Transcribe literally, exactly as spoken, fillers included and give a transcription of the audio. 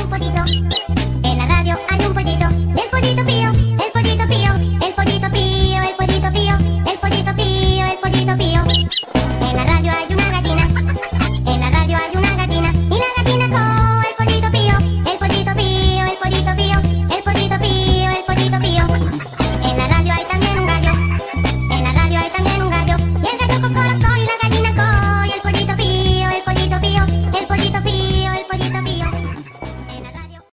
pollito. En la radio hay un pollito. Y el pollito pide